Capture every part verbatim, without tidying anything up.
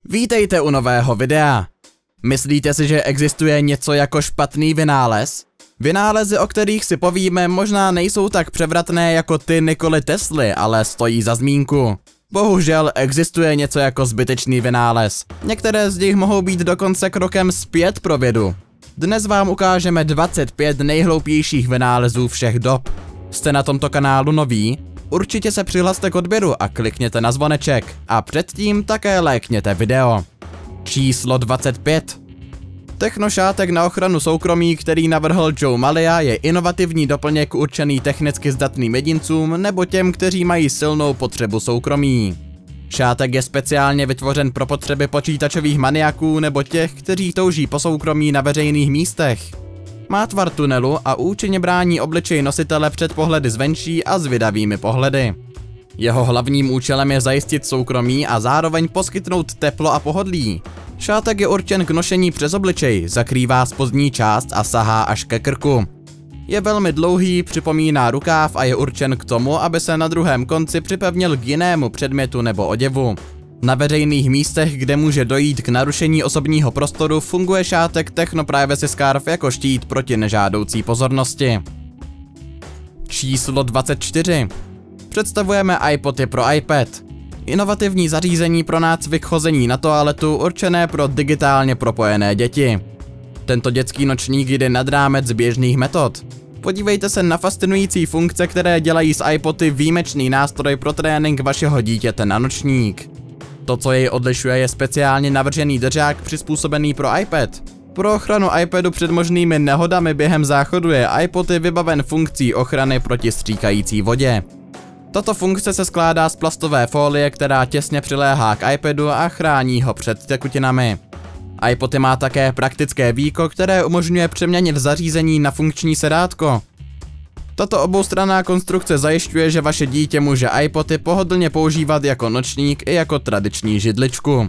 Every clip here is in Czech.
Vítejte u nového videa. Myslíte si, že existuje něco jako špatný vynález? Vynálezy, o kterých si povíme, možná nejsou tak převratné jako ty Nikoli Tesly, ale stojí za zmínku. Bohužel existuje něco jako zbytečný vynález. Některé z nich mohou být dokonce krokem zpět pro vědu. Dnes vám ukážeme dvacet pět nejhloupějších vynálezů všech dob. Jste na tomto kanálu noví? Určitě se přihlaste k odběru a klikněte na zvoneček. A předtím také lajkněte video. Číslo dvacet pět. Technošátek na ochranu soukromí, který navrhl Joe Malia, je inovativní doplněk určený technicky zdatným jedincům nebo těm, kteří mají silnou potřebu soukromí. Šátek je speciálně vytvořen pro potřeby počítačových maniaků nebo těch, kteří touží po soukromí na veřejných místech. Má tvar tunelu a účinně brání obličej nositele před pohledy zvenčí a zvědavými pohledy. Jeho hlavním účelem je zajistit soukromí a zároveň poskytnout teplo a pohodlí. Šátek je určen k nošení přes obličej, zakrývá spodní část a sahá až ke krku. Je velmi dlouhý, připomíná rukáv a je určen k tomu, aby se na druhém konci připevnil k jinému předmětu nebo oděvu. Na veřejných místech, kde může dojít k narušení osobního prostoru, funguje šátek Techno Privacy Scarf jako štít proti nežádoucí pozornosti. Číslo dvacet čtyři. Představujeme iPody pro iPad. Inovativní zařízení pro nácvik chození na toaletu určené pro digitálně propojené děti. Tento dětský nočník jde nad rámec běžných metod. Podívejte se na fascinující funkce, které dělají z iPody výjimečný nástroj pro trénink vašeho dítěte na nočník. To, co jej odlišuje, je speciálně navržený držák přizpůsobený pro iPad. Pro ochranu iPadu před možnými nehodami během záchodu je iPod vybaven funkcí ochrany proti stříkající vodě. Tato funkce se skládá z plastové folie, která těsně přiléhá k iPadu a chrání ho před tekutinami. iPod má také praktické víko, které umožňuje přeměnit zařízení na funkční sedátko. Tato oboustranná konstrukce zajišťuje, že vaše dítě může iPody pohodlně používat jako nočník i jako tradiční židličku.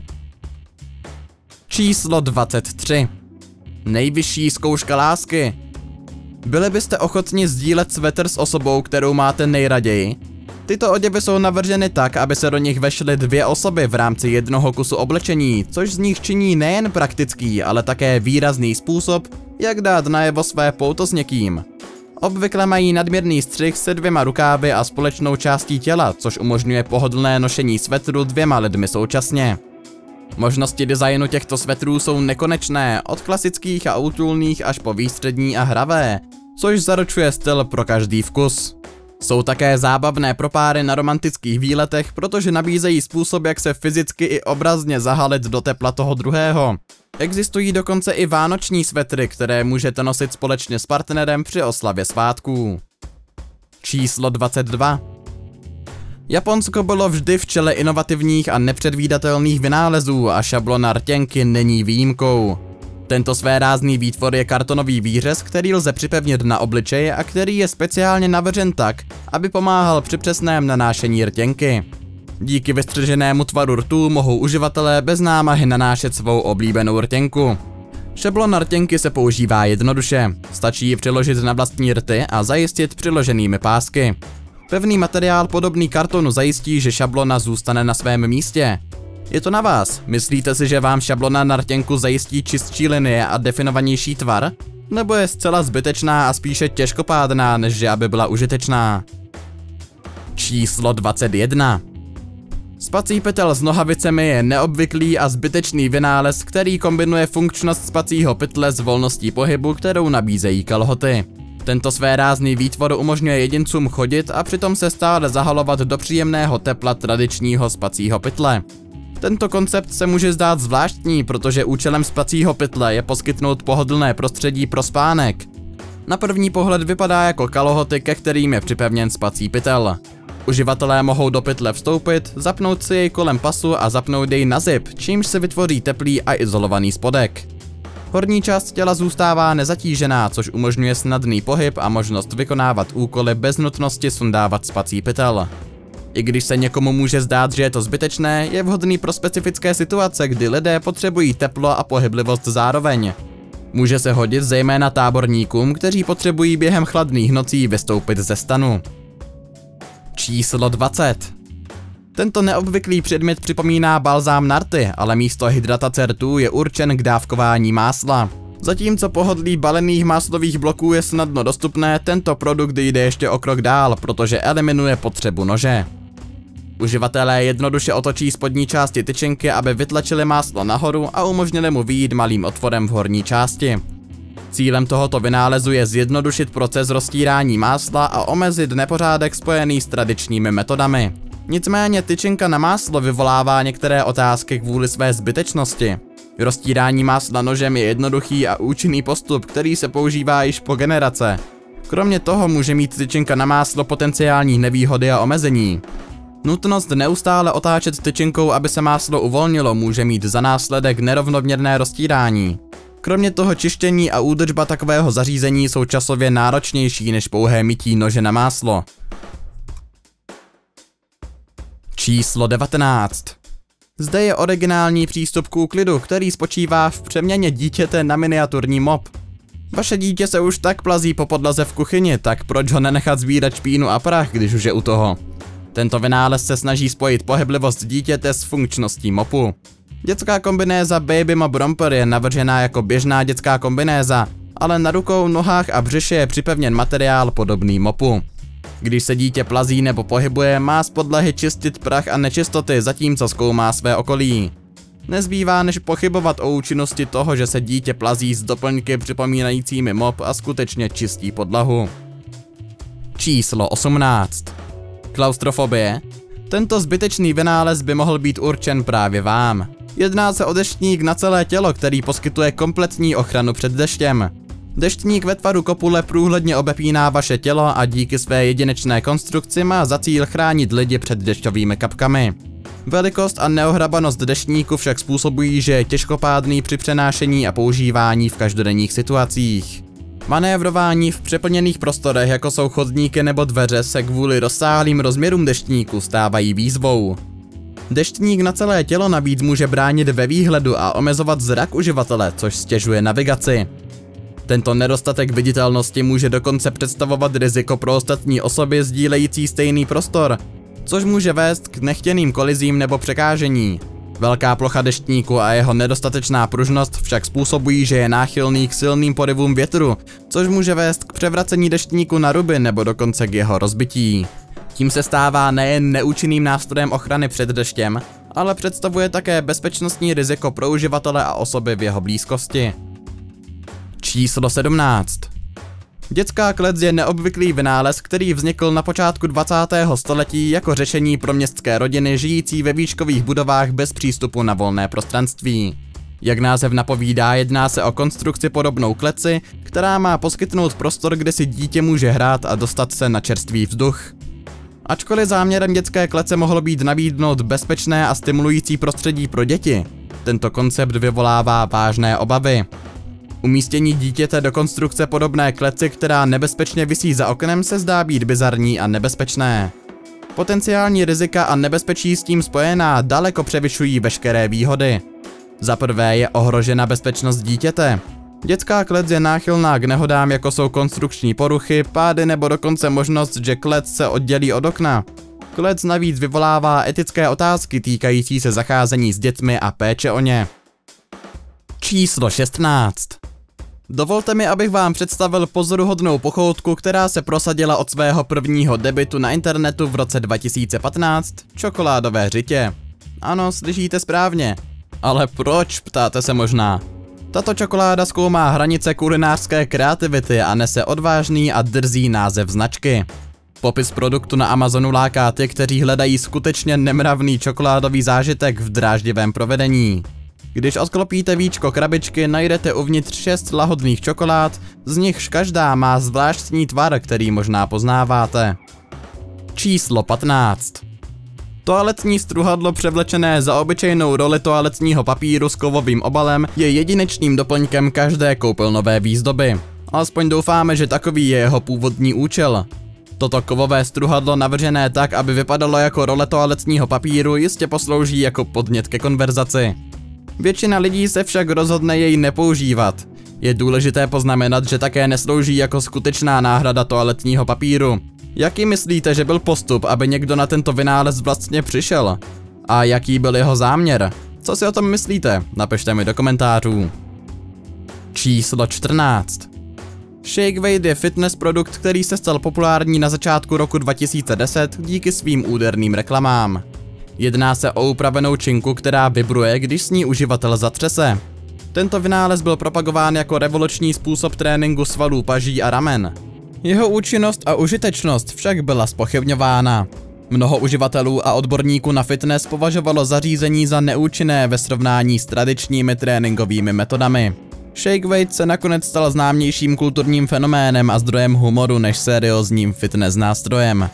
Číslo dvacet tři. Nejvyšší zkouška lásky. Byli byste ochotni sdílet svetr s osobou, kterou máte nejraději? Tyto oděvy jsou navrženy tak, aby se do nich vešly dvě osoby v rámci jednoho kusu oblečení, což z nich činí nejen praktický, ale také výrazný způsob, jak dát najevo své pouto s někým. Obvykle mají nadměrný střih se dvěma rukávy a společnou částí těla, což umožňuje pohodlné nošení svetru dvěma lidmi současně. Možnosti designu těchto svetrů jsou nekonečné, od klasických a útulných až po výstřední a hravé, což zaručuje styl pro každý vkus. Jsou také zábavné pro páry na romantických výletech, protože nabízejí způsob, jak se fyzicky i obrazně zahalit do tepla toho druhého. Existují dokonce i vánoční svetry, které můžete nosit společně s partnerem při oslavě svátků. Číslo dvacet dva. Japonsko bylo vždy v čele inovativních a nepředvídatelných vynálezů a šablona rtěnky není výjimkou. Tento svérázný výtvor je kartonový výřez, který lze připevnit na obličej a který je speciálně navržen tak, aby pomáhal při přesném nanášení rtěnky. Díky vystřiženému tvaru rtů mohou uživatelé bez námahy nanášet svou oblíbenou rtěnku. Šablona rtěnky se používá jednoduše, stačí ji přiložit na vlastní rty a zajistit přiloženými pásky. Pevný materiál podobný kartonu zajistí, že šablona zůstane na svém místě. Je to na vás, myslíte si, že vám šablona na rtěnku zajistí čistší linie a definovanější tvar? Nebo je zcela zbytečná a spíše těžkopádná, než že aby byla užitečná? Číslo dvacet jedna. Spací pytel s nohavicemi je neobvyklý a zbytečný vynález, který kombinuje funkčnost spacího pytle s volností pohybu, kterou nabízejí kalhoty. Tento svérázný výtvor umožňuje jedincům chodit a přitom se stále zahalovat do příjemného tepla tradičního spacího pytle. Tento koncept se může zdát zvláštní, protože účelem spacího pytle je poskytnout pohodlné prostředí pro spánek. Na první pohled vypadá jako kalhoty, ke kterým je připevněn spací pytel. Uživatelé mohou do pytle vstoupit, zapnout si jej kolem pasu a zapnout jej na zip, čímž se vytvoří teplý a izolovaný spodek. Horní část těla zůstává nezatížená, což umožňuje snadný pohyb a možnost vykonávat úkoly bez nutnosti sundávat spací pytel. I když se někomu může zdát, že je to zbytečné, je vhodný pro specifické situace, kdy lidé potřebují teplo a pohyblivost zároveň. Může se hodit zejména táborníkům, kteří potřebují během chladných nocí vystoupit ze stanu. Číslo dvacet. Tento neobvyklý předmět připomíná balzám na rty, ale místo hydratace rtů je určen k dávkování másla. Zatímco pohodlí balených máslových bloků je snadno dostupné, tento produkt jde ještě o krok dál, protože eliminuje potřebu nože. Uživatelé jednoduše otočí spodní části tyčinky, aby vytlačili máslo nahoru a umožnili mu vyjít malým otvorem v horní části. Cílem tohoto vynálezu je zjednodušit proces roztírání másla a omezit nepořádek spojený s tradičními metodami. Nicméně tyčinka na máslo vyvolává některé otázky kvůli své zbytečnosti. Roztírání másla nožem je jednoduchý a účinný postup, který se používá již po generace. Kromě toho může mít tyčinka na máslo potenciální nevýhody a omezení. Nutnost neustále otáčet tyčinkou, aby se máslo uvolnilo, může mít za následek nerovnoměrné roztírání. Kromě toho čištění a údržba takového zařízení jsou časově náročnější než pouhé mytí nože na máslo. Číslo devatenáct. Zde je originální přístup k úklidu, který spočívá v přeměně dítěte na miniaturní mop. Vaše dítě se už tak plazí po podlaze v kuchyni, tak proč ho nenechat sbírat špínu a prach, když už je u toho? Tento vynález se snaží spojit pohyblivost dítěte s funkčností mopu. Dětská kombinéza Baby Mop Romper je navržená jako běžná dětská kombinéza, ale na rukou, nohách a břiše je připevněn materiál podobný mopu. Když se dítě plazí nebo pohybuje, má z podlahy čistit prach a nečistoty, zatímco zkoumá své okolí. Nezbývá než pochybovat o účinnosti toho, že se dítě plazí s doplňky připomínajícími mop a skutečně čistí podlahu. Číslo osmnáct. Klaustrofobie. Tento zbytečný vynález by mohl být určen právě vám. Jedná se o deštník na celé tělo, který poskytuje kompletní ochranu před deštěm. Deštník ve tvaru kopule průhledně obepíná vaše tělo a díky své jedinečné konstrukci má za cíl chránit lidi před dešťovými kapkami. Velikost a neohrabanost deštníku však způsobují, že je těžkopádný při přenášení a používání v každodenních situacích. Manévrování v přeplněných prostorech, jako jsou chodníky nebo dveře, se kvůli rozsáhlým rozměrům deštníku stávají výzvou. Deštník na celé tělo navíc může bránit ve výhledu a omezovat zrak uživatele, což stěžuje navigaci. Tento nedostatek viditelnosti může dokonce představovat riziko pro ostatní osoby sdílející stejný prostor, což může vést k nechtěným kolizím nebo překážení. Velká plocha deštníku a jeho nedostatečná pružnost však způsobují, že je náchylný k silným porivům větru, což může vést k převracení deštníku na ruby nebo dokonce k jeho rozbití. Tím se stává nejen neúčinným nástrojem ochrany před deštěm, ale představuje také bezpečnostní riziko pro uživatele a osoby v jeho blízkosti. Číslo sedmnáct. Dětská klec je neobvyklý vynález, který vznikl na počátku dvacátého století jako řešení pro městské rodiny žijící ve výškových budovách bez přístupu na volné prostranství. Jak název napovídá, jedná se o konstrukci podobnou kleci, která má poskytnout prostor, kde si dítě může hrát a dostat se na čerstvý vzduch. Ačkoliv záměrem dětské klece mohlo být nabídnout bezpečné a stimulující prostředí pro děti, tento koncept vyvolává vážné obavy. Umístění dítěte do konstrukce podobné kleci, která nebezpečně visí za oknem, se zdá být bizarní a nebezpečné. Potenciální rizika a nebezpečí s tím spojená daleko převyšují veškeré výhody. Za prvé je ohrožena bezpečnost dítěte. Dětská klec je náchylná k nehodám, jako jsou konstrukční poruchy, pády nebo dokonce možnost, že klec se oddělí od okna. Klec navíc vyvolává etické otázky týkající se zacházení s dětmi a péče o ně. Číslo šestnáct. Dovolte mi, abych vám představil pozoruhodnou pochoutku, která se prosadila od svého prvního debutu na internetu v roce dva tisíce patnáct, čokoládové řitě. Ano, slyšíte správně. Ale proč, ptáte se možná? Tato čokoláda zkoumá hranice kulinářské kreativity a nese odvážný a drzý název značky. Popis produktu na Amazonu láká ty, kteří hledají skutečně nemravný čokoládový zážitek v dráždivém provedení. Když odklopíte víčko krabičky, najdete uvnitř šest lahodných čokolád, z nichž každá má zvláštní tvar, který možná poznáváte. Číslo patnáct. Toaletní struhadlo převlečené za obyčejnou roli toaletního papíru s kovovým obalem je jedinečným doplňkem každé koupelnové výzdoby. Alespoň doufáme, že takový je jeho původní účel. Toto kovové struhadlo navržené tak, aby vypadalo jako role toaletního papíru, jistě poslouží jako podnět ke konverzaci. Většina lidí se však rozhodne jej nepoužívat. Je důležité poznamenat, že také neslouží jako skutečná náhrada toaletního papíru. Jaký myslíte, že byl postup, aby někdo na tento vynález vlastně přišel? A jaký byl jeho záměr? Co si o tom myslíte? Napište mi do komentářů. Číslo čtrnáct. Shake-Weight je fitness produkt, který se stal populární na začátku roku dva tisíce deset díky svým úderným reklamám. Jedná se o upravenou činku, která vibruje, když s ní uživatel zatřese. Tento vynález byl propagován jako revoluční způsob tréninku svalů paží a ramen. Jeho účinnost a užitečnost však byla zpochybňována. Mnoho uživatelů a odborníků na fitness považovalo zařízení za neúčinné ve srovnání s tradičními tréninkovými metodami. Shake-Weight se nakonec stal známějším kulturním fenoménem a zdrojem humoru než seriózním fitness nástrojem.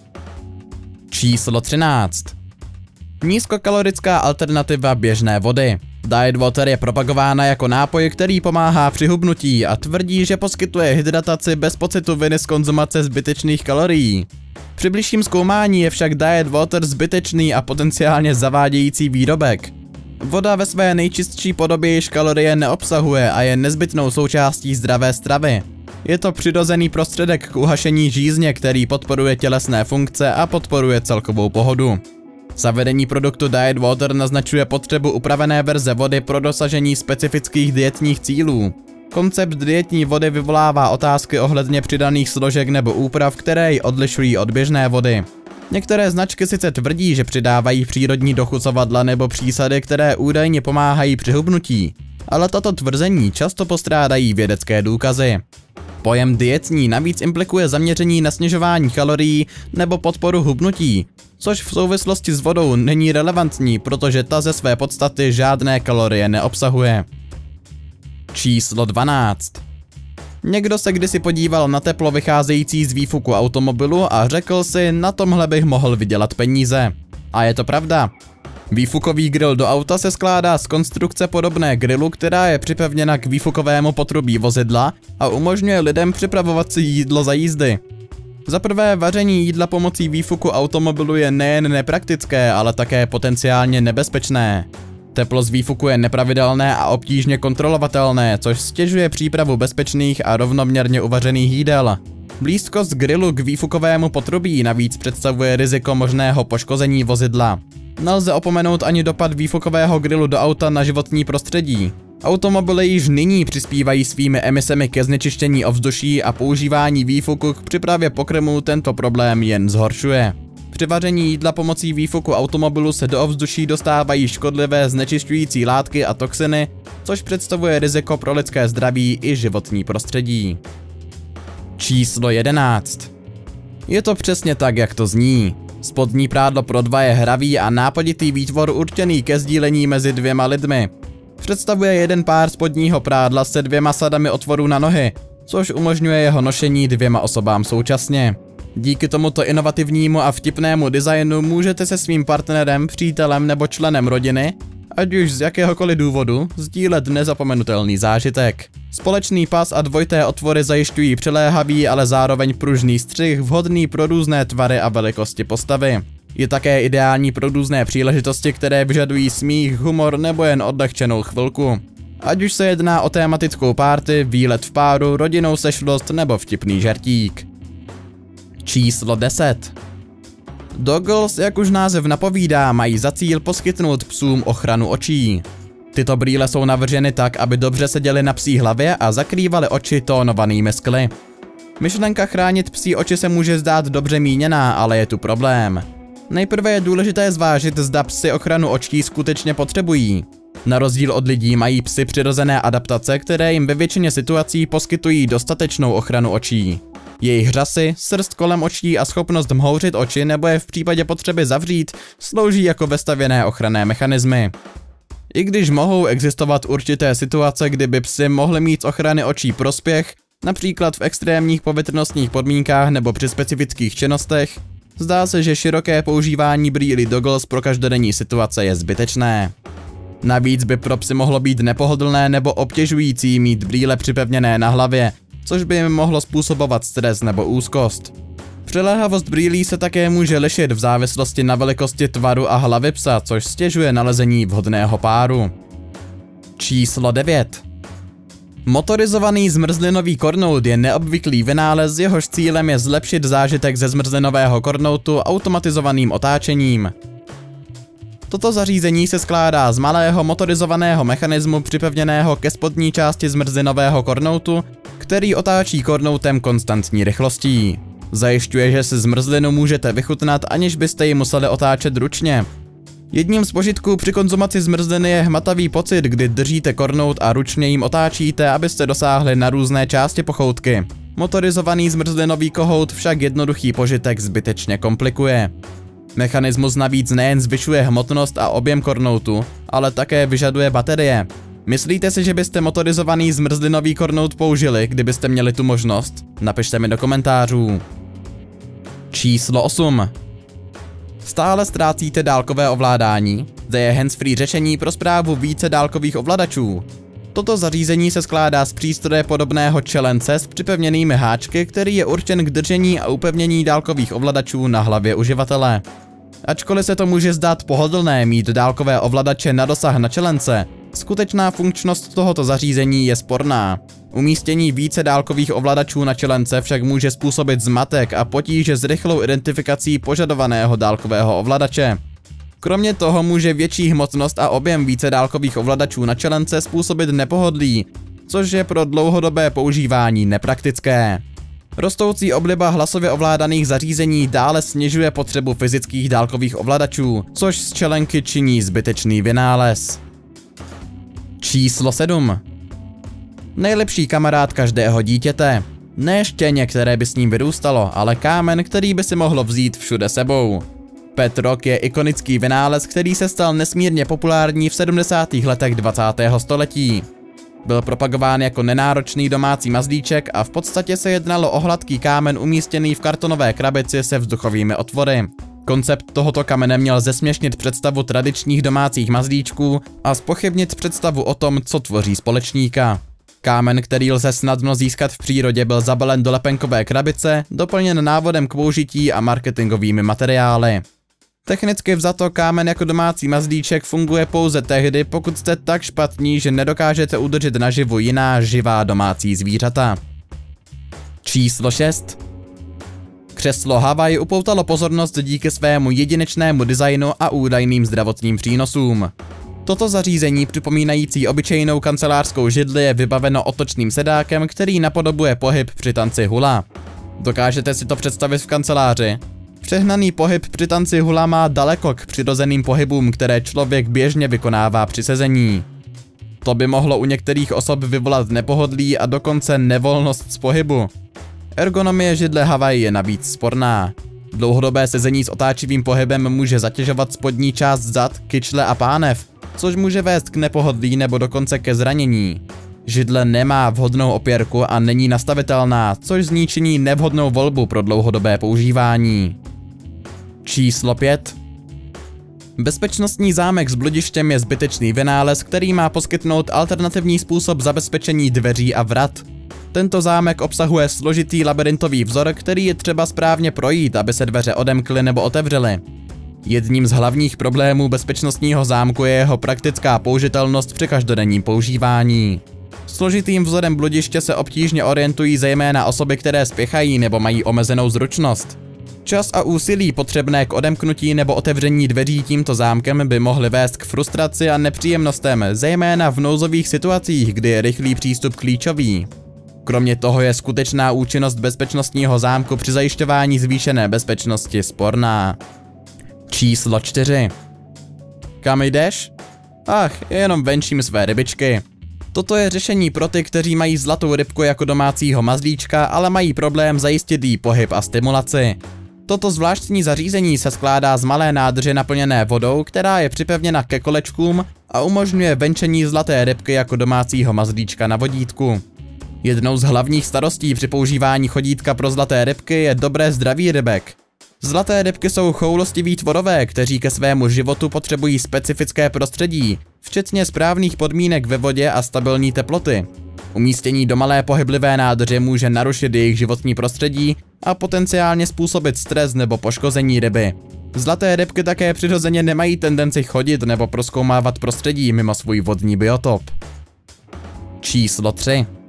Číslo třináct. Nízkokalorická alternativa běžné vody. Diet Water je propagována jako nápoj, který pomáhá při hubnutí a tvrdí, že poskytuje hydrataci bez pocitu viny z konzumace zbytečných kalorií. Při bližším zkoumání je však Diet Water zbytečný a potenciálně zavádějící výrobek. Voda ve své nejčistší podobě již kalorie neobsahuje a je nezbytnou součástí zdravé stravy. Je to přirozený prostředek k uhašení žízně, který podporuje tělesné funkce a podporuje celkovou pohodu. Zavedení produktu Diet Water naznačuje potřebu upravené verze vody pro dosažení specifických dietních cílů. Koncept dietní vody vyvolává otázky ohledně přidaných složek nebo úprav, které ji odlišují od běžné vody. Některé značky sice tvrdí, že přidávají přírodní dochucovadla nebo přísady, které údajně pomáhají při hubnutí, ale tato tvrzení často postrádají vědecké důkazy. Pojem dietní navíc implikuje zaměření na snižování kalorií nebo podporu hubnutí, což v souvislosti s vodou není relevantní, protože ta ze své podstaty žádné kalorie neobsahuje. Číslo dvanáct. Někdo se kdysi podíval na teplo vycházející z výfuku automobilu a řekl si, na tomhle bych mohl vydělat peníze. A je to pravda. Výfukový grill do auta se skládá z konstrukce podobné grillu, která je připevněna k výfukovému potrubí vozidla a umožňuje lidem připravovat si jídlo za jízdy. Za prvé, vaření jídla pomocí výfuku automobilu je nejen nepraktické, ale také potenciálně nebezpečné. Teplo z výfuku je nepravidelné a obtížně kontrolovatelné, což stěžuje přípravu bezpečných a rovnoměrně uvařených jídel. Blízkost grilu k výfukovému potrubí navíc představuje riziko možného poškození vozidla. Nelze opomenout ani dopad výfukového grilu do auta na životní prostředí. Automobily již nyní přispívají svými emisemi ke znečištění ovzduší a používání výfuku k přípravě pokrmů tento problém jen zhoršuje. Při vaření jídla pomocí výfuku automobilu se do ovzduší dostávají škodlivé znečišťující látky a toxiny, což představuje riziko pro lidské zdraví i životní prostředí. Číslo jedenáct. Je to přesně tak, jak to zní. Spodní prádlo pro dva je hravý a nápaditý výtvor určený ke sdílení mezi dvěma lidmi. Představuje jeden pár spodního prádla se dvěma sadami otvorů na nohy, což umožňuje jeho nošení dvěma osobám současně. Díky tomuto inovativnímu a vtipnému designu můžete se svým partnerem, přítelem nebo členem rodiny, ať už z jakéhokoliv důvodu, sdílet nezapomenutelný zážitek. Společný pas a dvojité otvory zajišťují přiléhavý, ale zároveň pružný střih vhodný pro různé tvary a velikosti postavy. Je také ideální pro různé příležitosti, které vyžadují smích, humor nebo jen odlehčenou chvilku. Ať už se jedná o tématickou párty, výlet v páru, rodinnou sešlost nebo vtipný žertík. Číslo deset. Doggles, jak už název napovídá, mají za cíl poskytnout psům ochranu očí. Tyto brýle jsou navrženy tak, aby dobře seděly na psí hlavě a zakrývaly oči tónovanými skly. Myšlenka chránit psí oči se může zdát dobře míněná, ale je tu problém. Nejprve je důležité zvážit, zda psy ochranu očí skutečně potřebují. Na rozdíl od lidí mají psy přirozené adaptace, které jim ve většině situací poskytují dostatečnou ochranu očí. Jejich řasy, srst kolem očí a schopnost mhouřit oči nebo je v případě potřeby zavřít slouží jako vestavěné ochranné mechanismy. I když mohou existovat určité situace, kdy by psy mohly mít z ochrany očí prospěch, například v extrémních povětrnostních podmínkách nebo při specifických činnostech, zdá se, že široké používání brýlí Doggles pro každodenní situace je zbytečné. Navíc by pro psy mohlo být nepohodlné nebo obtěžující mít brýle připevněné na hlavě, což by jim mohlo způsobovat stres nebo úzkost. Přiléhavost brýlí se také může lišit v závislosti na velikosti tvaru a hlavy psa, což stěžuje nalezení vhodného páru. Číslo devět. Motorizovaný zmrzlinový kornout je neobvyklý vynález, jehož cílem je zlepšit zážitek ze zmrzlinového kornoutu automatizovaným otáčením. Toto zařízení se skládá z malého motorizovaného mechanismu připevněného ke spodní části zmrzlinového kornoutu, který otáčí kornoutem konstantní rychlostí. Zajišťuje, že si zmrzlinu můžete vychutnat, aniž byste ji museli otáčet ručně. Jedním z požitků při konzumaci zmrzliny je hmatavý pocit, kdy držíte kornout a ručně jim otáčíte, abyste dosáhli na různé části pochoutky. Motorizovaný zmrzlinový kohout však jednoduchý požitek zbytečně komplikuje. Mechanismus navíc nejen zvyšuje hmotnost a objem kornoutu, ale také vyžaduje baterie. Myslíte si, že byste motorizovaný zmrzlinový kornout použili, kdybyste měli tu možnost? Napište mi do komentářů. Číslo osm. Stále ztrácíte dálkové ovládání? Zde je handsfree řešení pro správu více dálkových ovladačů. Toto zařízení se skládá z přístroje podobného čelence s připevněnými háčky, který je určen k držení a upevnění dálkových ovladačů na hlavě uživatele. Ačkoliv se to může zdát pohodlné mít dálkové ovladače na dosah na čelence, skutečná funkčnost tohoto zařízení je sporná. Umístění více dálkových ovladačů na čelence však může způsobit zmatek a potíže s rychlou identifikací požadovaného dálkového ovladače. Kromě toho může větší hmotnost a objem více dálkových ovladačů na čelence způsobit nepohodlí, což je pro dlouhodobé používání nepraktické. Rostoucí obliba hlasově ovládaných zařízení dále snižuje potřebu fyzických dálkových ovladačů, což z čelenky činí zbytečný vynález. Číslo sedm. Nejlepší kamarád každého dítěte. Ne štěně, které by s ním vyrůstalo, ale kámen, který by si mohlo vzít všude sebou. Pet Rock je ikonický vynález, který se stal nesmírně populární v sedmdesátých letech dvacátého století. Byl propagován jako nenáročný domácí mazlíček a v podstatě se jednalo o hladký kámen umístěný v kartonové krabici se vzduchovými otvory. Koncept tohoto kamene měl zesměšnit představu tradičních domácích mazlíčků a zpochybnit představu o tom, co tvoří společníka. Kámen, který lze snadno získat v přírodě, byl zabalen do lepenkové krabice, doplněn návodem k použití a marketingovými materiály. Technicky vzato kámen jako domácí mazlíček funguje pouze tehdy, pokud jste tak špatní, že nedokážete udržet naživu jiná živá domácí zvířata. Číslo šest. Křeslo Hawaii upoutalo pozornost díky svému jedinečnému designu a údajným zdravotním přínosům. Toto zařízení, připomínající obyčejnou kancelářskou židli, je vybaveno otočným sedákem, který napodobuje pohyb při tanci hula. Dokážete si to představit v kanceláři? Přehnaný pohyb při tanci hula má daleko k přirozeným pohybům, které člověk běžně vykonává při sezení. To by mohlo u některých osob vyvolat nepohodlí a dokonce nevolnost z pohybu. Ergonomie židle Hawaii je navíc sporná. Dlouhodobé sezení s otáčivým pohybem může zatěžovat spodní část zad, kyčle a pánev, což může vést k nepohodlí nebo dokonce ke zranění. Židle nemá vhodnou opěrku a není nastavitelná, což z ní činí nevhodnou volbu pro dlouhodobé používání. Číslo pět. Bezpečnostní zámek s bludištěm je zbytečný vynález, který má poskytnout alternativní způsob zabezpečení dveří a vrat. Tento zámek obsahuje složitý labirintový vzor, který je třeba správně projít, aby se dveře odemkly nebo otevřely. Jedním z hlavních problémů bezpečnostního zámku je jeho praktická použitelnost při každodenním používání. Složitým vzorem bludiště se obtížně orientují zejména osoby, které spěchají nebo mají omezenou zručnost. Čas a úsilí potřebné k odemknutí nebo otevření dveří tímto zámkem by mohly vést k frustraci a nepříjemnostem, zejména v nouzových situacích, kdy je rychlý přístup klíčový. Kromě toho je skutečná účinnost bezpečnostního zámku při zajišťování zvýšené bezpečnosti sporná. Číslo čtyři. Kam jdeš? Ach, jenom venčím své rybičky. Toto je řešení pro ty, kteří mají zlatou rybku jako domácího mazlíčka, ale mají problém zajistit jí pohyb a stimulaci. Toto zvláštní zařízení se skládá z malé nádrže naplněné vodou, která je připevněna ke kolečkům a umožňuje venčení zlaté rybky jako domácího mazlíčka na vodítku. Jednou z hlavních starostí při používání chodítka pro zlaté rybky je dobré zdraví rybek. Zlaté rybky jsou choulostiví tvorové, kteří ke svému životu potřebují specifické prostředí, včetně správných podmínek ve vodě a stabilní teploty. Umístění do malé pohyblivé nádrže může narušit jejich životní prostředí a potenciálně způsobit stres nebo poškození ryby. Zlaté rybky také přirozeně nemají tendenci chodit nebo prozkoumávat prostředí mimo svůj vodní biotop. Číslo tři.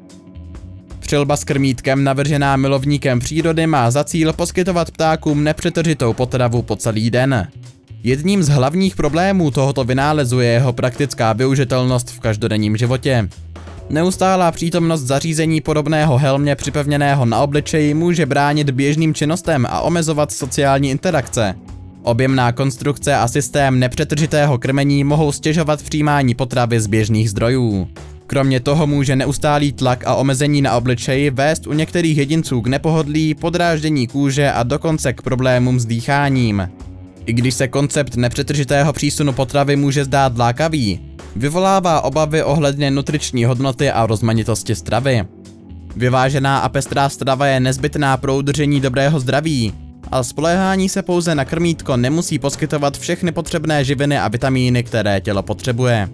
Přilba s krmítkem navržená milovníkem přírody má za cíl poskytovat ptákům nepřetržitou potravu po celý den. Jedním z hlavních problémů tohoto vynálezu je jeho praktická využitelnost v každodenním životě. Neustálá přítomnost zařízení podobného helmě připevněného na obličeji může bránit běžným činnostem a omezovat sociální interakce. Objemná konstrukce a systém nepřetržitého krmení mohou stěžovat přijímání potravy z běžných zdrojů. Kromě toho může neustálý tlak a omezení na obličeji vést u některých jedinců k nepohodlí, podráždění kůže a dokonce k problémům s dýcháním. I když se koncept nepřetržitého přísunu potravy může zdát lákavý, vyvolává obavy ohledně nutriční hodnoty a rozmanitosti stravy. Vyvážená a pestrá strava je nezbytná pro udržení dobrého zdraví, a spoléhání se pouze na krmítko nemusí poskytovat všechny potřebné živiny a vitamíny, které tělo potřebuje.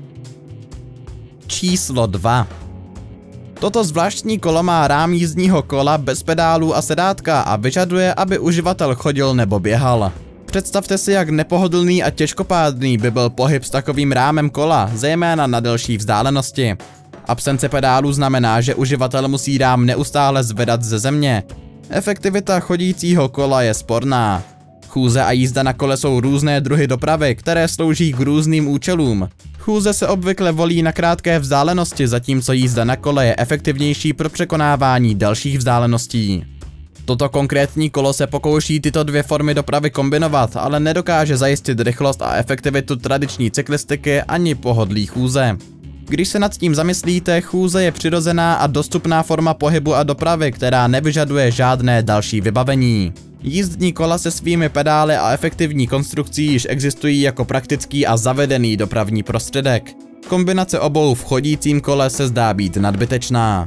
Číslo dva. Toto zvláštní kolo má rám jízdního kola bez pedálů a sedátka a vyžaduje, aby uživatel chodil nebo běhal. Představte si, jak nepohodlný a těžkopádný by byl pohyb s takovým rámem kola, zejména na delší vzdálenosti. Absence pedálů znamená, že uživatel musí rám neustále zvedat ze země. Efektivita chodícího kola je sporná. Chůze a jízda na kole jsou různé druhy dopravy, které slouží k různým účelům. Chůze se obvykle volí na krátké vzdálenosti, zatímco jízda na kole je efektivnější pro překonávání dalších vzdáleností. Toto konkrétní kolo se pokouší tyto dvě formy dopravy kombinovat, ale nedokáže zajistit rychlost a efektivitu tradiční cyklistiky ani pohodlí chůze. Když se nad tím zamyslíte, chůze je přirozená a dostupná forma pohybu a dopravy, která nevyžaduje žádné další vybavení. Jízdní kola se svými pedály a efektivní konstrukcí již existují jako praktický a zavedený dopravní prostředek. Kombinace obou v chodícím kole se zdá být nadbytečná.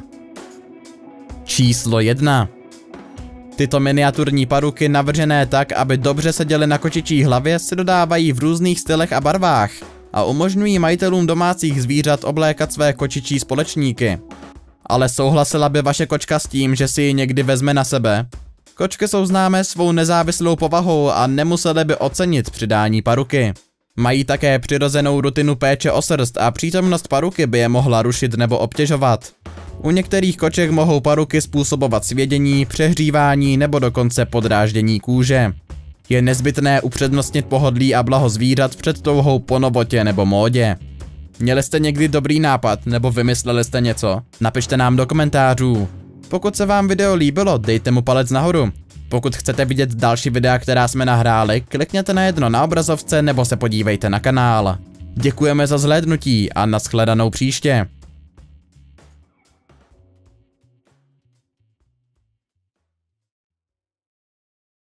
Číslo jedna. Tyto miniaturní paruky navržené tak, aby dobře seděly na kočičí hlavě, se dodávají v různých stylech a barvách a umožňují majitelům domácích zvířat oblékat své kočičí společníky. Ale souhlasila by vaše kočka s tím, že si ji někdy vezme na sebe? Kočky jsou známé svou nezávislou povahou a nemusely by ocenit přidání paruky. Mají také přirozenou rutinu péče o srst a přítomnost paruky by je mohla rušit nebo obtěžovat. U některých koček mohou paruky způsobovat svědění, přehřívání nebo dokonce podráždění kůže. Je nezbytné upřednostnit pohodlí a blaho zvířat před touhou po novotě nebo módě. Měli jste někdy dobrý nápad nebo vymysleli jste něco? Napište nám do komentářů. Pokud se vám video líbilo, dejte mu palec nahoru. Pokud chcete vidět další videa, která jsme nahráli, klikněte na jedno na obrazovce nebo se podívejte na kanál. Děkujeme za zhlédnutí a nashledanou příště.